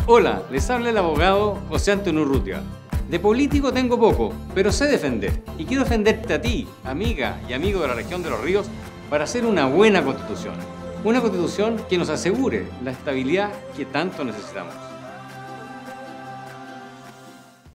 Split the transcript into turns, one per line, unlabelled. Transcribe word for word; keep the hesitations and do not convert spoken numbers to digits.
Hola, les habla el abogado José Antonio Urrutia. De político tengo poco, pero sé defender. Y quiero defenderte a ti, amiga y amigo de la región de los ríos, para hacer una buena constitución. Una constitución que nos asegure la estabilidad que tanto necesitamos.